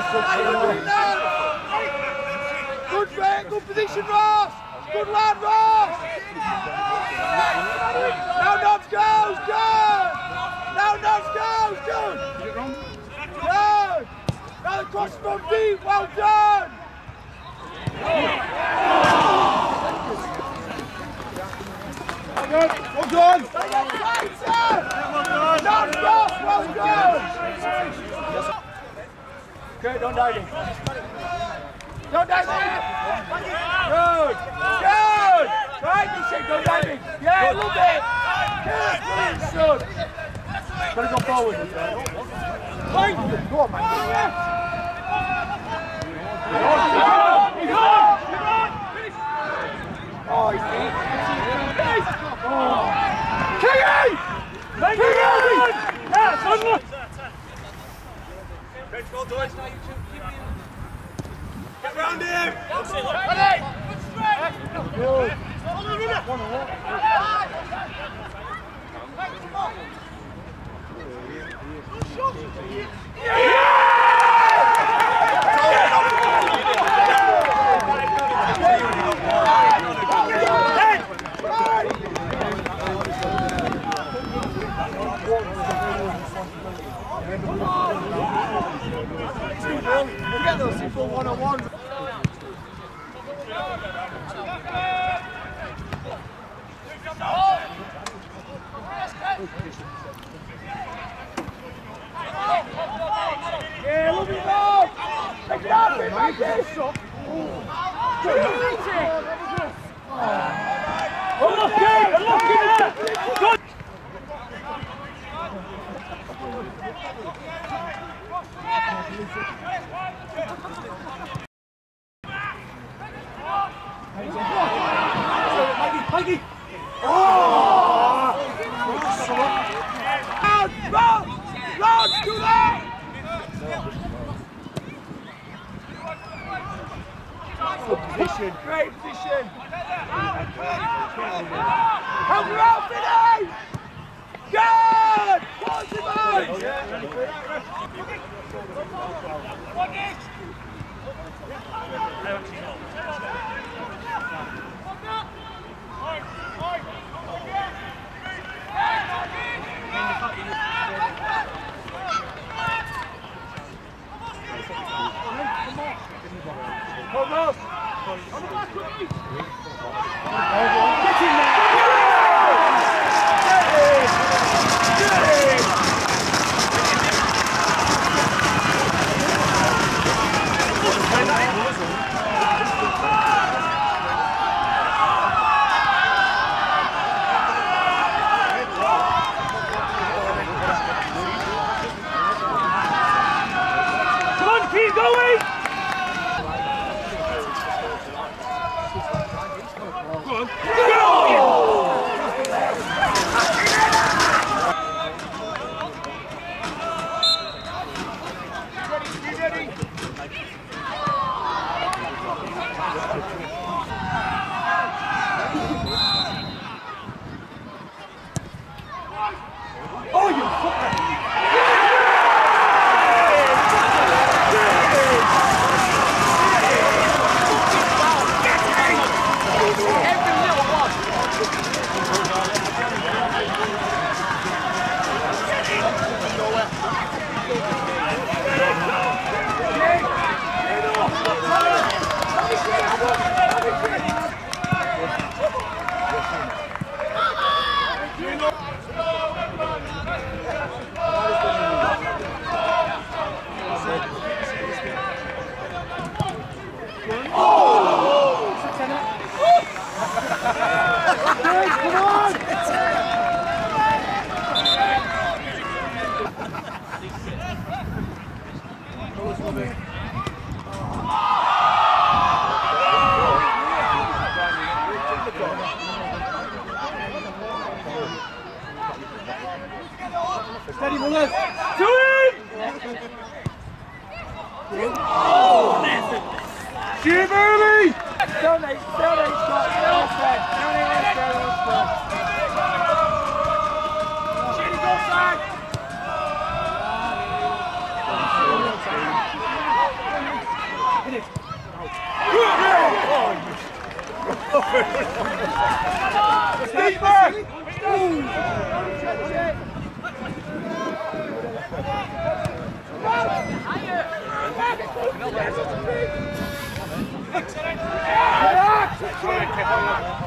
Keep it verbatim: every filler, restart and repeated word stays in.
Good mate, good position, Ross! Good lad, Ross! Now Nobs goes, good! Now Nobs goes, good! Good! Now the cross from deep, well done! Well done! Well done! Nobs, Ross, well done! Okay, don't dive in. Don't dive in! Good! Good! Right, you say don't dive in. Yeah, a little bit! Good, brilliant, son! Gotta go forward. Right! Go on, man. He's on! He's on! Oh, he's deep. Oh! Kingy! Kingy! Yeah, son! Bench ball, Dwight. Get round him! Ready! Good straight! Good! We'll get those simple one-on-ones. Yeah, look at that! Take it out, man! Like this! Unlucky! Unlucky there! Good! Mikey! Oh! Round! Round! Round! Do that! Good position. Great position. Help her out, Vinny! Good! Quality man! Come on! On the back, quickly! Get in there! Get in! Get in! Come on, keep going! Oh, you fucker! Every little one! Steady, Willis! To him! Oh, Jim early! Donate, donate, Scott, donate, donate, donate, Scott. Shitty goal side! Steve back! Higher!